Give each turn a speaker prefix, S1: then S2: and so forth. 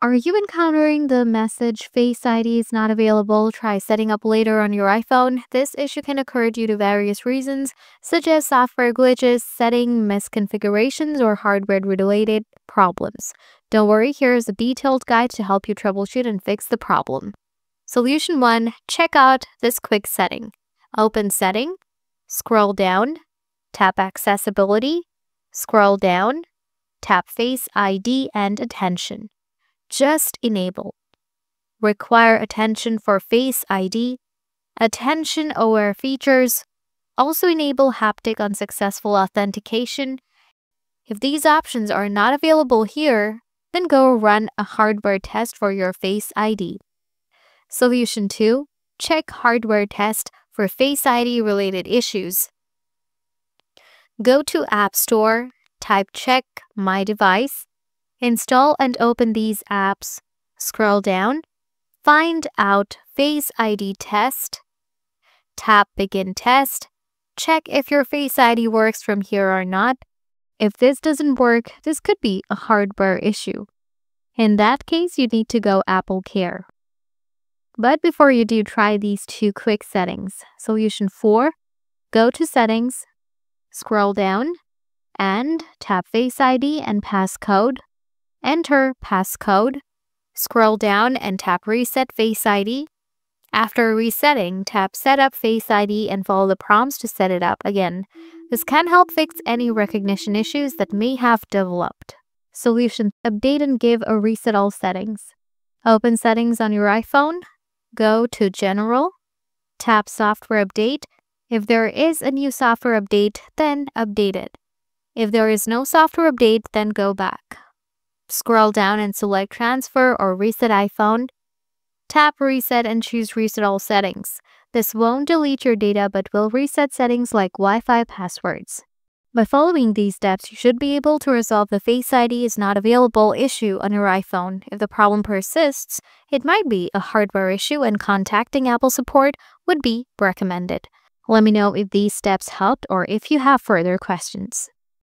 S1: Are you encountering the message Face ID is not available? Try setting up later on your iPhone. This issue can occur due to various reasons, such as software glitches, setting misconfigurations, or hardware-related problems. Don't worry, here is a detailed guide to help you troubleshoot and fix the problem. Solution 1. Check out this quick setting. Open Setting, scroll down, tap Accessibility, scroll down, tap Face ID and Attention. Just enable. Require attention for Face ID. Attention-aware features. Also enable haptic on successful authentication. If these options are not available here, then go run a hardware test for your Face ID. Solution 2. Check hardware test for Face ID related issues. Go to App Store, type Check My Device. Install and open these apps. Scroll down. Find out Face ID Test. Tap Begin Test. Check if your Face ID works from here or not. If this doesn't work, this could be a hardware issue. In that case, you need to go Apple Care. But before you do, try these two quick settings. Solution 4. Go to Settings. Scroll down and tap Face ID and passcode. Enter passcode. Scroll down and tap Reset Face ID. After resetting, tap Set up Face ID and follow the prompts to set it up again. This can help fix any recognition issues that may have developed. Solution: update and give a reset all settings. Open Settings on your iPhone. Go to General. Tap Software Update. If there is a new software update, then update it. If there is no software update, then go back. Scroll down and select Transfer or Reset iPhone. Tap Reset and choose Reset All Settings. This won't delete your data but will reset settings like Wi-Fi passwords. By following these steps, you should be able to resolve the Face ID is not available issue on your iPhone. If the problem persists, it might be a hardware issue and contacting Apple support would be recommended. Let me know if these steps helped or if you have further questions.